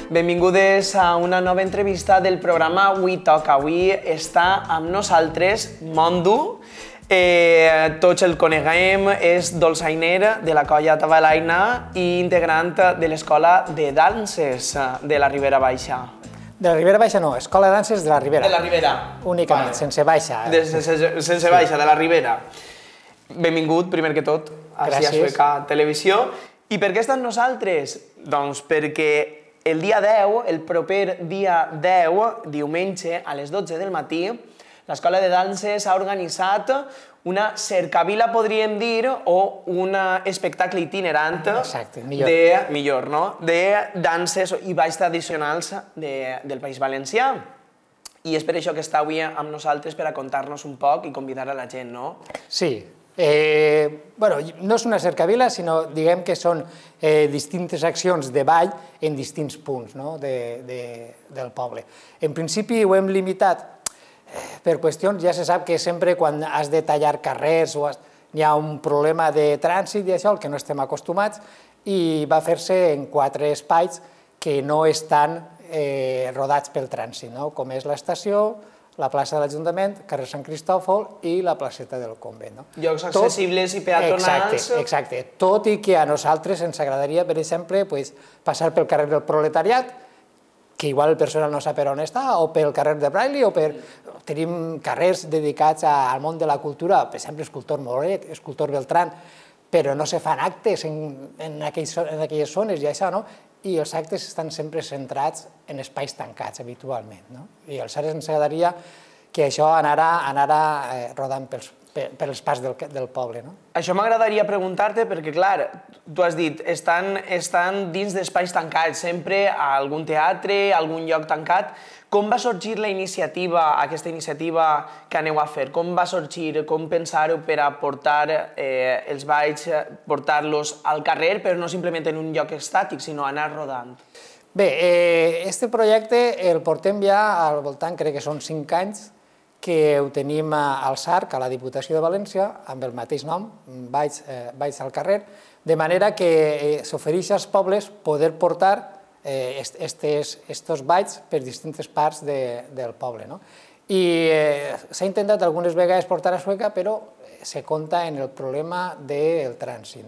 Benvingudes a una nova entrevista del programa Avui Toca. Avui està amb nosaltres Mondu. Tots el coneguem, és dolçainer de la colla Tabalaina i integrant de l'Escola de Danses de la Ribera Baixa. De la Ribera Baixa no, Escola de Danses de la Ribera. De la Ribera. Únicament, sense baixa. Sense baixa, de la Ribera. Benvingut, primer que tot, a Sueca Televisió. I per què estan nosaltres? Doncs perquè el dia 10, el proper dia 10, diumenge, a les 12 del matí, l'Escola de Danses ha organitzat una cercavila, podríem dir, o un espectacle itinerant de danses i balls tradicionals del País Valencià. I és per això que està avui amb nosaltres per a contar-nos un poc i convidar a la gent, no? Sí. No és una cercavila, sinó diguem que són distintes accions de ball en distints punts del poble. En principi ho hem limitat per qüestions, ja se sap que sempre quan has de tallar carrers hi ha un problema de trànsit i això, al que no estem acostumats, i va fer-se en 4 espais que no estan rodats pel trànsit, com és l'estació, la plaça de l'Ajuntament, carrer Sant Cristòfol i la placeta del Convent. Llocs accessibles i peatonals. Exacte. Tot i que a nosaltres ens agradaria, per exemple, passar pel carrer del Proletariat, que igual el personal no sap per on està, o pel carrer de Braille, o tenim carrers dedicats al món de la cultura, per exemple, escultor Moret, escultor Beltrán, però no se fan actes en aquelles zones i això, no? I els actes estan sempre centrats en espais tancats, habitualment. I aleshores ens agradaria que això anara rodant pels parcs del poble. Això m'agradaria preguntar-te perquè, clar, tu has dit, estan dins d'espais tancats, sempre a algun teatre, a algun lloc tancat. Com va sorgir aquesta iniciativa que aneu a fer? Com va sorgir, com pensar-ho per a portar els balls, portar-los al carrer, però no simplement en un lloc estàtic, sinó anar rodant? Bé, aquest projecte el portem ja al voltant, crec que són 5 anys, que ho tenim al SARC, a la Diputació de València, amb el mateix nom, Balls al carrer, de manera que s'ofereix als pobles poder portar estos balls per distintes parts del poble. I s'ha intentat algunes vegades portar a Sueca, però se compta en el problema del trànsit.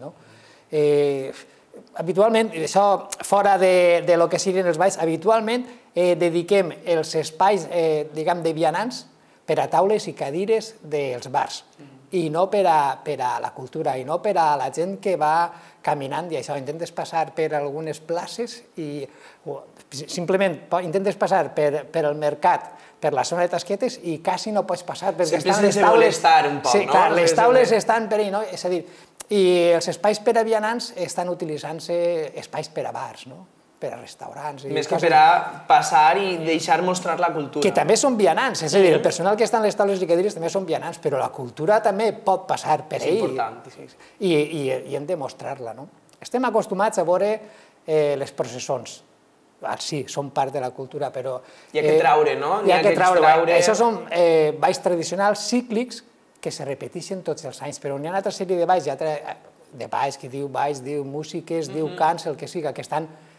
Habitualment, això fora del que siguin els balls, habitualment dediquem els espais, diguem, de vianants per a taules i cadires dels bars, i no per a la cultura, i no per a la gent que va caminant i això. Intentes passar per algunes places i simplement intentes passar per el mercat, per la zona de tasquetes i quasi no pots passar perquè estan les taules... Sempre sense molestar un poc, no? Sí, clar, les taules estan per allà, és a dir, i els espais per a vianants estan utilitzant-se espais per a bars, per a restaurants... Més que per a passar i deixar mostrar la cultura. Que també són vianants, és a dir, el personal que està en les taules i cadires també són vianants, però la cultura també pot passar per ell. És important. I hem de mostrar-la. Estem acostumats a veure les processons. Sí, són part de la cultura, però... Hi ha que traure, no? Hi ha que traure. Això són balls tradicionals cíclics que se repeteixen tots els anys, però hi ha una altra sèrie de balls, que diu balls, diu músiques, diu cants, el que siga, que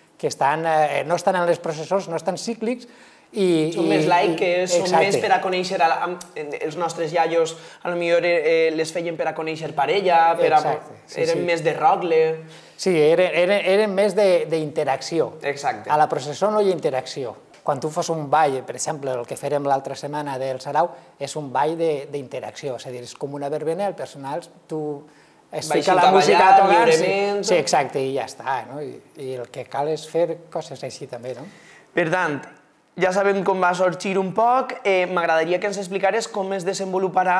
no estan en les processons, no estan cíclics. Són més laiques, són més per a conèixer els nostres iaios, potser les feien per a conèixer parella, eren més de rogle... Sí, eren més d'interacció. Exacte. A la processó no hi ha interacció. Quan tu fas un ball, per exemple, el que farem l'altra setmana del Sarau, és un ball d'interacció, és a dir, és com una verbena, el personal, tu es fica la música a tocar, sí, exacte, i ja està, i el que cal és fer coses així també, no? Per tant, ja sabem com va sorgir un poc, m'agradaria que ens explicares com es desenvoluparà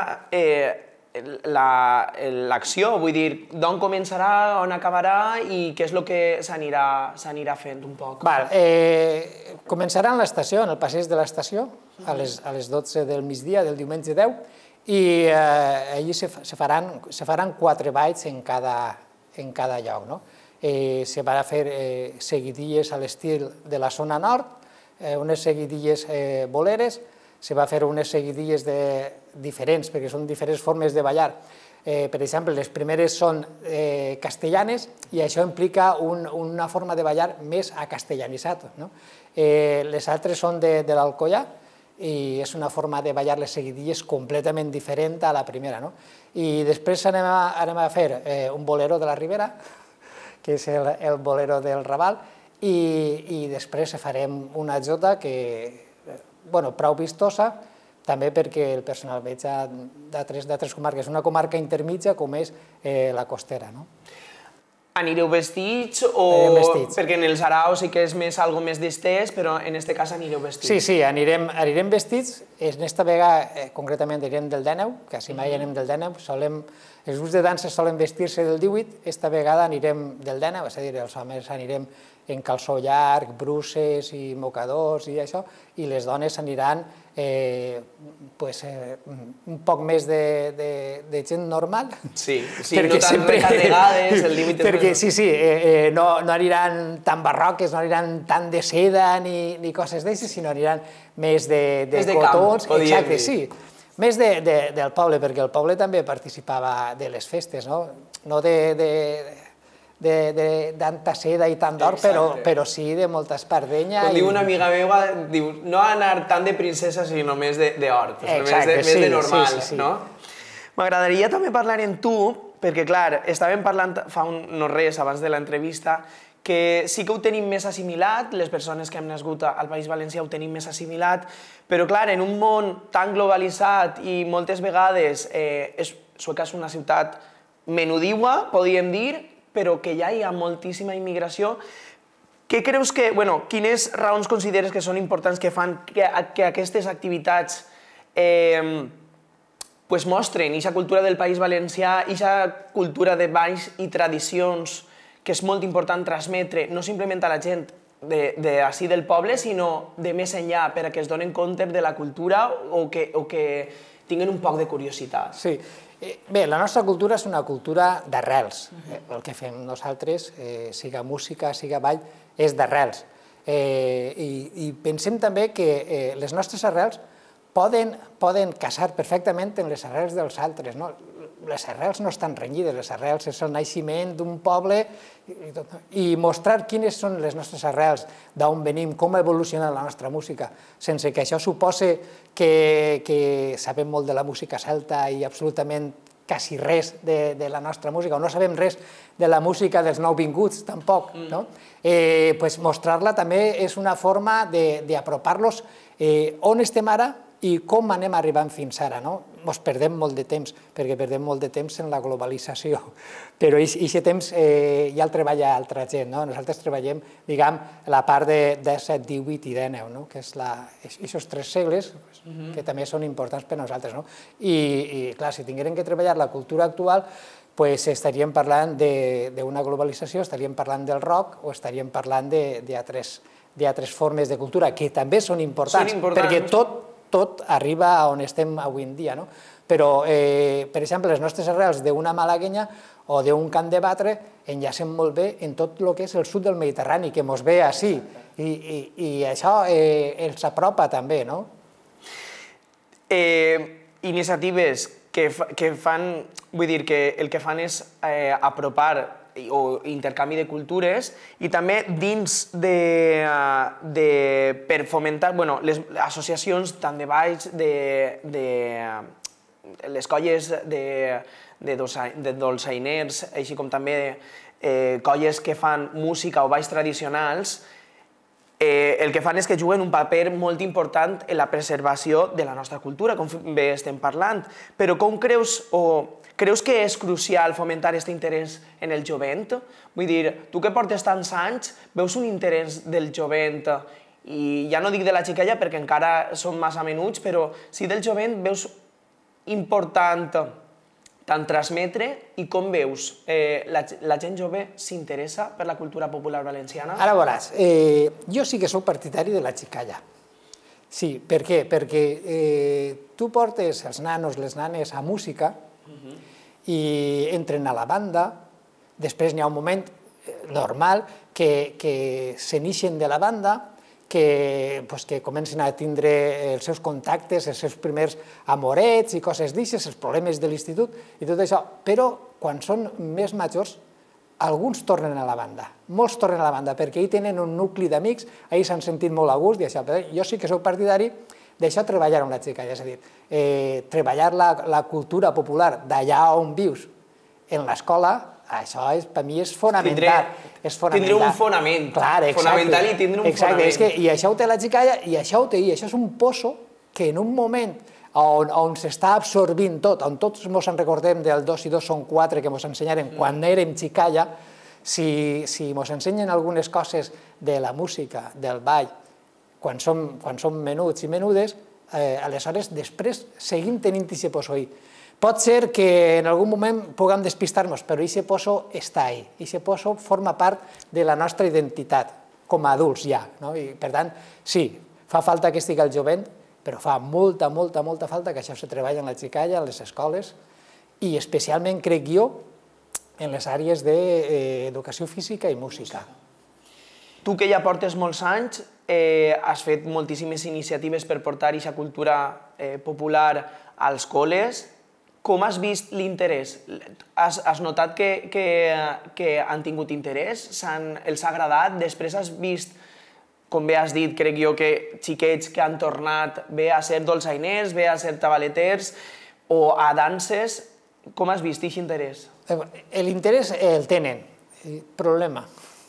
l'acció, vull dir, d'on començarà, on acabarà i què és el que s'anirà fent un poc. Començarà en l'estació, en el passeig de l'estació, a les 12 del migdia del diumenge 10, i allí se faran 4 balls en cada lloc. Se van a fer seguidilles a l'estil de la zona nord, unes seguidilles boleres, se va fer unes seguidilles diferents, perquè són diferents formes de ballar, Per exemple, les primeres són castellanes i això implica una forma de ballar més acastellanitzat. Les altres són de l'Alcoià i és una forma de ballar les seguidilles completament diferent a la primera. I després anem a fer un bolero de la Ribera, que és el bolero del Raval, i després farem una jota prou vistosa, també perquè el personal veig d'altres comarques. Una comarca intermitja com és la costera. Anireu vestits o...? Vestits. Perquè en els araus sí que és algo més d'estès, però en aquest cas anireu vestits. Sí, anirem vestits. En esta vegada, concretament, anirem del Dèneu, que si mai anem del Dèneu. Els grups de dansa solen vestir-se del 18, esta vegada anirem del Dèneu, és a dir, els homes anirem en calçó llarg, bruces i mocadors i això, i les dones aniran un poc més de gent normal. Sí, no tan recarregades, el límit és... Perquè sí, no aniran tan barroques, no aniran tan de seda ni coses d'aixes, sinó aniran més de cotons. Exacte, sí. Més del poble, perquè el poble també participava de les festes, no de tanta seda i tant d'or, però sí de molta espardenya. Com diu una amiga meva, diu, no anar tant de princesa, sinó més d'or, més de normal, no? M'agradaria també parlar amb tu, perquè, clar, estàvem parlant fa no res, abans de l'entrevista, que sí que ho tenim més assimilat, les persones que hem nascut al País Valencià ho tenim més assimilat, però, clar, en un món tan globalitzat i moltes vegades Sueca és una ciutat menudiua, podríem dir, però que ja hi ha moltíssima immigració. Què creus que, quines raons consideres que són importants que fan que aquestes activitats mostren aquesta cultura del País Valencià, aquesta cultura de balls i tradicions que és molt important transmetre, no simplement a la gent d'ací del poble, sinó de més enllà, perquè es donen compte de la cultura o que tinguin un poc de curiositat? Sí. Bé, la nostra cultura és una cultura d'arrels. El que fem nosaltres, siga música, siga ball, és d'arrels. I pensem també que les nostres arrels poden casar perfectament amb les arrels dels altres. Les arrels no estan renyides, les arrels és el naixement d'un poble i mostrar quines són les nostres arrels, d'on venim, com ha evolucionat la nostra música, sense que això supose que sabem molt de la música celta i absolutament quasi res de la nostra música, o no sabem res de la música dels nouvinguts, tampoc. Mostrar-la també és una forma d'apropar-los on estem ara i com anem arribant fins ara. Ens perdem molt de temps, perquè perdem molt de temps en la globalització, però aquest temps ja el treballa altra gent. Nosaltres treballem, diguem, la part de 17, 18 i 19, que és aquests 3 segles, que també són importants per a nosaltres. I, clar, si tinguérem que treballar la cultura actual, estaríem parlant d'una globalització, estaríem parlant del rock o estaríem parlant d'altres formes de cultura, que també són importants, perquè tot arriba a on estem avui en dia. Però, per exemple, les nostres arrels d'una malaguenya o d'un camp de batre enllacen molt bé en tot el que és el sud del Mediterrani, que ens ve així, i això els apropa també. Iniciatives que fan, vull dir que el que fan és apropar o intercanvi de cultures i també dins per fomentar les associacions tant de balls, les colles de dolçainers, així com també colles que fan música o balls tradicionals, el que fan és que juguen un paper molt important en la preservació de la nostra cultura, com bé estem parlant. Però com creus que és crucial fomentar aquest interès en el jovent? Vull dir, tu que portes tants anys, veus un interès del jovent, i ja no dic de la xicalla perquè encara són massa menuts, però sí del jovent veus important tant transmetre i com veus la gent jove s'interessa per la cultura popular valenciana? Ara veuràs, jo sí que soc partidari de la xicalla. Sí, per què? Perquè tu portes els nanos, les nanes a música i entren a la banda, després n'hi ha un moment normal que se n'ixen de la banda que comencen a tindre els seus contactes, els seus primers amorets i coses d'aixes, els problemes de l'institut i tot això, però quan són més majors, alguns tornen a la banda, molts tornen a la banda, perquè ahir tenen un nucli d'amics, ahir s'han sentit molt a gust i això, però jo sí que soc partidari d'això treballar amb la xicalla, és a dir, treballar la cultura popular d'allà on vius en l'escola, això per mi és fonamental. Tindre un fonament, fonamental i tindre un fonament. I això ho té la xicalla i això ho té, i això és un poço que en un moment on s'està absorbint tot, on tots ens en recordem del 2 i 2 són 4 que ens ensenyaren quan érem xicalla, si ens ensenyen algunes coses de la música, del ball, quan som menuts i menudes, aleshores després seguim tenint aquest poço ahí. Pot ser que en algun moment puguem despistar-nos, però aquest poço està ahí. Aquest poço forma part de la nostra identitat, com a adults ja. I per tant, sí, fa falta que estigui el jovent, però fa molta, molta, molta falta que això se treballa en la xicalla, a les escoles, i especialment, crec jo, en les àrees d'educació física i música. Tu que ja portes molts anys, has fet moltíssimes iniciatives per portar aquesta cultura popular als col·les. Com has vist l'interès? Has notat que han tingut interès? Els ha agradat? Després has vist, com bé has dit, crec jo, que xiquets que han tornat bé a ser dolçainers, bé a ser tabaleters o a danses. Com has vist aquest interès? L'interès el tenen. Problema.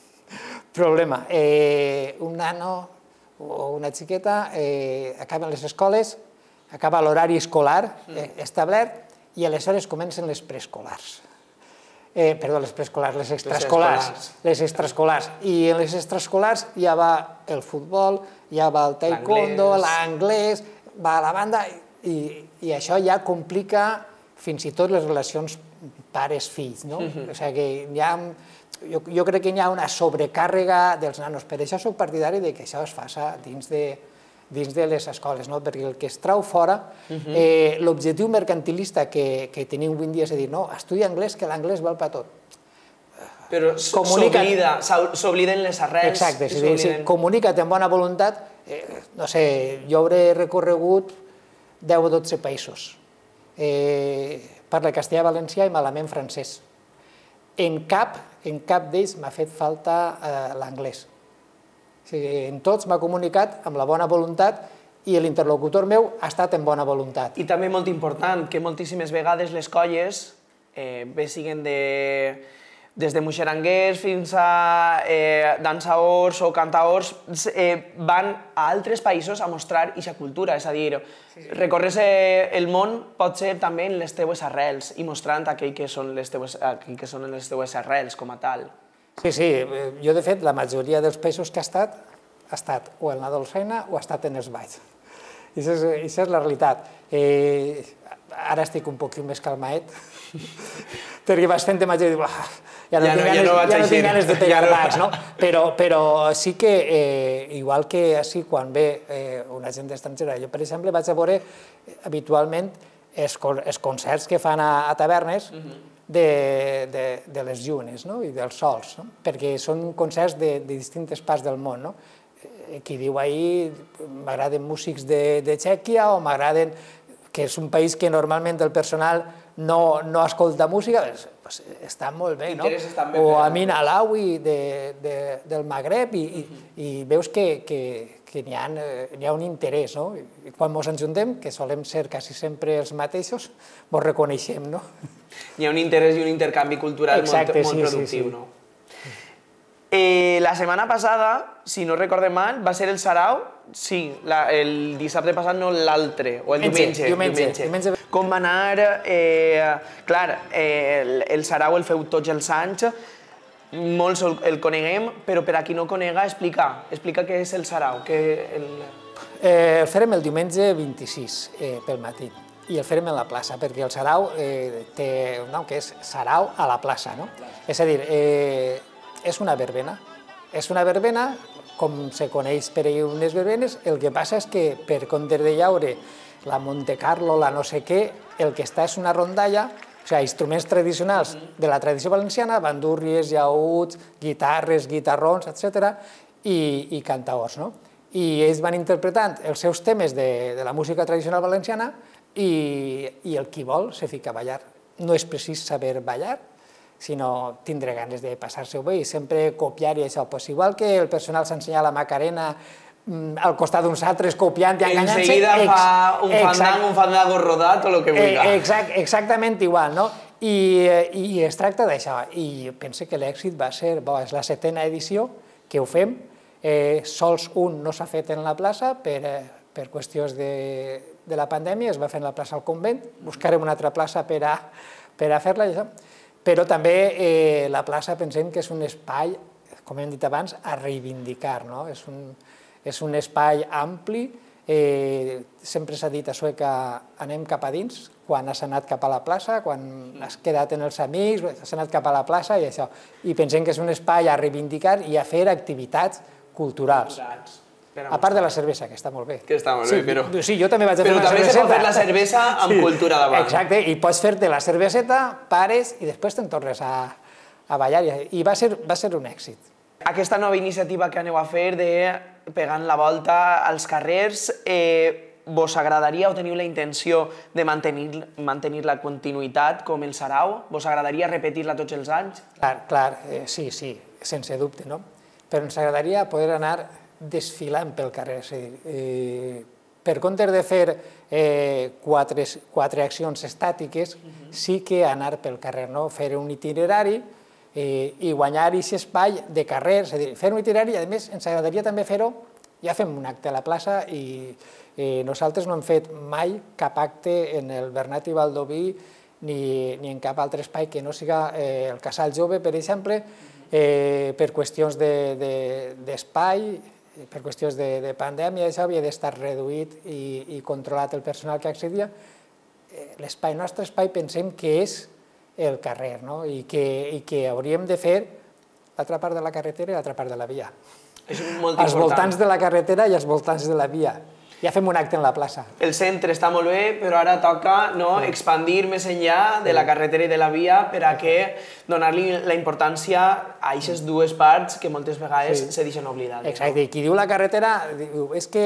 Un nano o una xiqueta acaben les escoles, acaba l'horari escolar establert, i aleshores comencen les preescolars. Perdó, les preescolars, les extraescolars. Les extraescolars. I en les extraescolars ja va el futbol, ja va el taekwondo, l'anglès, va a la banda, i això ja complica fins i tot les relacions pares-fills. O sigui que jo crec que hi ha una sobrecàrrega dels nanos. Per això soc partidari que això es faci dins de les escoles, perquè el que es trau fora, l'objectiu mercantilista que tenim avui en dia és dir, no, estudia anglès, que l'anglès val per tot. Però s'obliden les arrels. Exacte, si comunica't amb bona voluntat, no sé, jo hauré recorregut 10 o 12 països. Parlo castellà, valencià i malament francès. En cap d'ells m'ha fet falta l'anglès. En tots m'ha comunicat amb la bona voluntat i l'interlocutor meu ha estat en bona voluntat. I també molt important, que moltíssimes vegades les colles, bé siguen des de moixeranguers fins a dansaors o cantaors, van a altres països a mostrar aquesta cultura, és a dir, recórrer el món pot ser també en les teues arrels i mostrant aquell que són les teues arrels com a tal. Sí, jo de fet la majoria dels països que ha estat o en la dolçaina o ha estat en els balls. Aquesta és la realitat. Ara estic un poc més calmaet, perquè vas fent de major i dic, ja no tinc ganes de pegar bacs, no? Però sí que, igual que així quan ve una gent estrangera, jo per exemple vaig a veure habitualment els concerts que fan a tavernes de les llunes i dels sols, perquè són concerts de distintes parts del món. Qui diu ahir m'agraden músics de Txèquia o m'agraden, que és un país que normalment el personal no escolta música, està molt bé, no? O Amin Alaoui del Magreb, i veus que n'hi ha un interès, no? I quan ens ajuntem, que solem ser quasi sempre els mateixos, ens reconeixem, no? Hi ha un interès i un intercanvi cultural molt productiu, no? La setmana passada, si no recordem mal, va ser el Sarau, sí, el dissabte passat, no l'altre, o el diumenge. Com va anar? Clar, el Sarau el feu tots els anys, molts el coneguem, però per a qui no conega, explica què és el Sarau. El farem el diumenge 26 pel matí i el farem a la plaça, perquè el Sarau té un nom que és Sarau a la plaça, no? És a dir, és una verbena. És una verbena, com se coneix per ahir unes verbenes, el que passa és que per comptes de llaure la Montecarlo, la no sé què, el que està és una rondalla, o sigui, instruments tradicionals de la tradició valenciana, bandúrries, llaüts, guitarres, guitarrons, etc., i cantaors, no? i ells van interpretant els seus temes de la música tradicional valenciana i el qui vol se fica a ballar. No és precís saber ballar, sinó tindre ganes de passar-se-ho bé i sempre copiar i això. Igual que el personal s'ensenya la Macarena al costat d'uns altres copiant i enganyant-se... Enseguida fa un fandango rodat o el que vulgui. Exactament igual, no? I es tracta d'això. I pense que l'èxit va ser... És la 7a edició que ho fem. Sols un no s'ha fet en la plaça per qüestions de la pandèmia, es va fer en la plaça al Convent, buscarem una altra plaça per a fer-la, però també la plaça pensem que és un espai, com hem dit abans, a reivindicar, no? És un espai ampli, sempre s'ha dit a Sueca anem cap a dins, quan has anat cap a la plaça, quan has quedat amb els amics, has anat cap a la plaça i això. I pensem que és un espai a reivindicar i a fer activitats culturals. A part de la cervesa, que està molt bé. Que està molt bé, però... Sí, jo també vaig a fer una cerveseta. Però també se pot fer la cervesa amb cultura davant. Exacte, i pots fer-te la cerveseta, pares, i després te'n tornes a ballar. I va ser un èxit. Aquesta nova iniciativa que aneu a fer de pegant la volta als carrers, vos agradaria o teniu la intenció de mantenir la continuïtat com el Sarau? Vos agradaria repetir-la tots els anys? Clar, sí, sense dubte, no? Però ens agradaria poder anar desfilant pel carrer, és a dir, per comptes de fer quatre accions estàtiques, sí que anar pel carrer, fer un itinerari i guanyar aquest espai de carrer, és a dir, fer un itinerari, i a més ens agradaria també fer-ho, ja fem un acte a la plaça i nosaltres no hem fet mai cap acte en el Bernat i Baldoví ni en cap altre espai que no siga el Casal Jove, per exemple, per qüestions d'espai, per qüestions de pandèmia, això havia d'estar reduït i controlat el personal que accedia. L'espai, el nostre espai, pensem que és el carrer, i que hauríem de fer l'altra part de la carretera i l'altra part de la via. És molt important. Els voltants de la carretera i els voltants de la via. Ja fem un acte en la plaça. El centre està molt bé, però ara toca expandir més enllà de la carretera i de la via per a donar-li la importància a aquestes dues parts que moltes vegades se deixen oblidades. Exacte, i qui diu la carretera, és que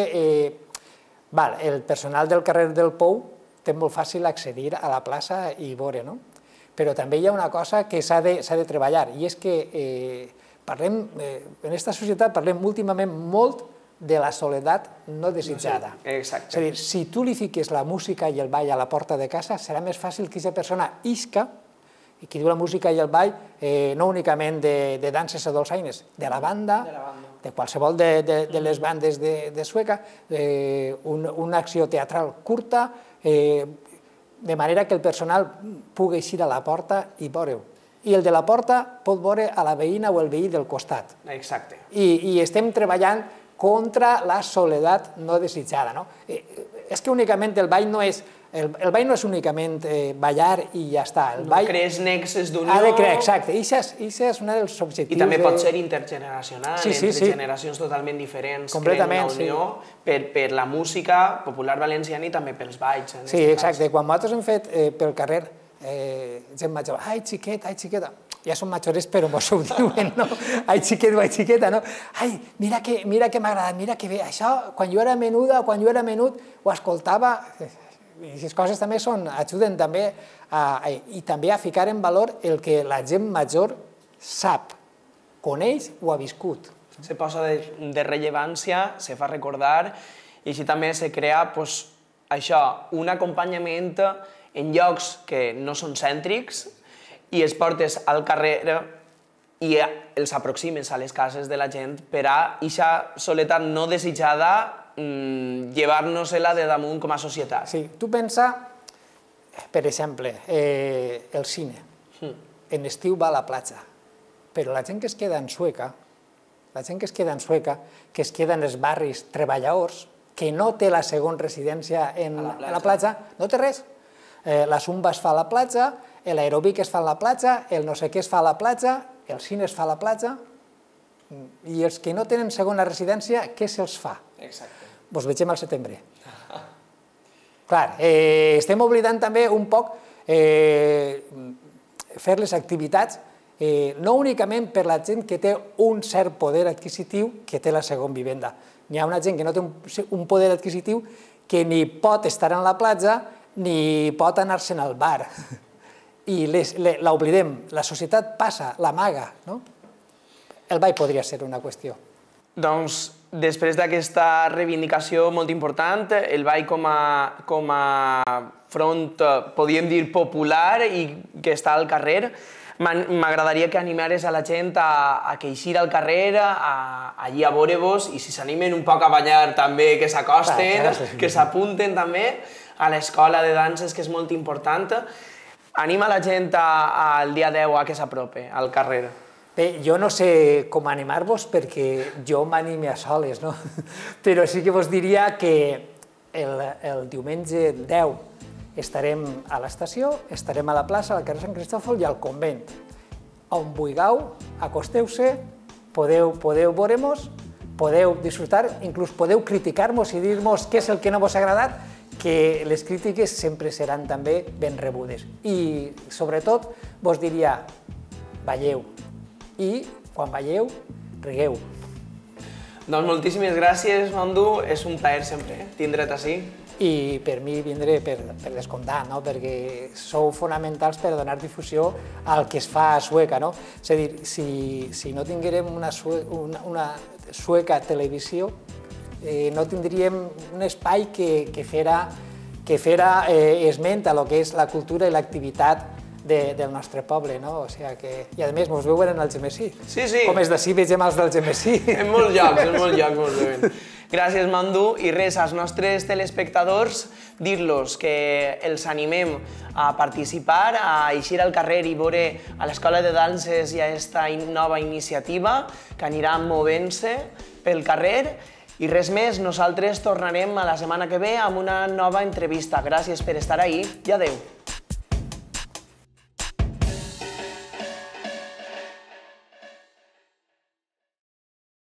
el personal del carrer del Pou té molt fàcil accedir a la plaça i veure, no? Però també hi ha una cosa que s'ha de treballar, i és que en aquesta societat parlem últimament molt de la soledat no desitjada. Exacte. És a dir, si tu li fiques la música i el ball a la porta de casa, serà més fàcil que aquesta persona isca, i qui diu la música i el ball, no únicament de danses a dolçaines, de la banda, de qualsevol de les bandes de Sueca, una acció teatral curta, de manera que el personal pugui eixir a la porta i veure-ho. I el de la porta pot veure a la veïna o el veí del costat. Exacte. I estem treballant contra la soledat no desitjada. És que únicament el ball no és únicament ballar i ja està. No crees nexes d'unió. Ha de crear, exacte. I això és un dels objectius. I també pot ser intergeneracional, entre generacions totalment diferents. Completament, sí. Creen una unió per la música popular valenciana i també pels balls. Sí, exacte. Quan nosaltres hem fet pel carrer gent major, ai xiqueta, ja són majores però mos ho diuen, no? Ai xiqueta, no? Ai, mira que m'ha agradat, mira que bé, això quan jo era menuda o quan jo era menut ho escoltava, i aquestes coses també ajuden també i també a ficar en valor el que la gent major sap, coneix o ha viscut. Se posa de rellevància, se fa recordar i així també se crea un acompanyament en llocs que no són cèntrics i els portes al carrer i els aproximes a les cases de la gent per a aquesta soledat no desitjada llevar-nos-la de damunt com a societat. Sí, tu pensa, per exemple, el cine. En estiu va a la platja, però la gent que es queda en Sueca, que es queda en els barris treballadors, que no té la segona residència en la platja, no té res. La zumba es fa a la platja, l'aeròbic es fa a la platja, el no sé què es fa a la platja, el cine es fa a la platja, i els que no tenen segona residència, què se'ls fa? Exacte. Ens vegem al setembre. Clar, estem oblidant també un poc fer les activitats no únicament per la gent que té un cert poder adquisitiu que té la segona vivenda. N'hi ha una gent que no té un poder adquisitiu que ni pot estar en la platja ni pot anar-se'n al bar. I l'oblidem, la societat passa, l'amaga. El ball podria ser una qüestió. Doncs, després d'aquesta reivindicació molt important, el ball com a front, podríem dir, popular i que està al carrer, m'agradaria que animares a la gent a que eixir al carrer, allí a veure-vos, i si s'animen un poc a ballar també, que s'acosten, que s'apunten també a l'escola de danses, que és molt important. Anima la gent al dia 10 a que s'apropi al carrer. Bé, jo no sé com animar-vos perquè jo m'anime a soles, no? Però sí que vos diria que el diumenge 10 estarem a l'estació, estarem a la plaça, al carrer Sant Cristòfol i al convent. On vulgueu, acosteu-se, podeu veure-nos, podeu disfrutar, inclús podeu criticar-nos i dir-nos què és el que no vos ha agradat, que les crítiques sempre seran també ben rebudes. I, sobretot, vos diria, balleu. I, quan balleu, rigueu. Doncs moltíssimes gràcies, Mandu. És un plaer sempre tindre't ací. I per mi vindré per descomptat, perquè sou fonamentals per donar difusió al que es fa a Sueca. És a dir, si no tinguérem una Sueca televisió, no tindríem un espai que fera esment a lo que és la cultura i l'activitat del nostre poble. I a més, mos veuen en el Gemesí. Sí, sí. Com és d'ací, vegem els del Gemesí. En molts llocs mos veuen. Gràcies, Mandu. I res, als nostres telespectadors, dir-los que els animem a participar, a eixir al carrer i veure a l'Escola de Danses i a aquesta nova iniciativa que anirà movent-se pel carrer. I res més, nosaltres tornarem a la setmana que ve amb una nova entrevista. Gràcies per estar ahí i adeu.